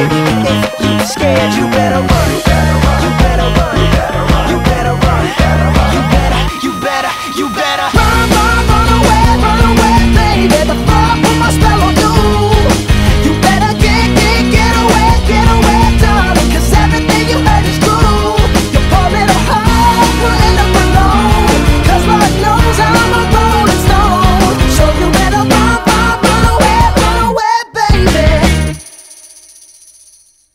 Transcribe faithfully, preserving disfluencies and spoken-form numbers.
If you scared, you better run. You better run. You better run. You better, you better, you better run, run.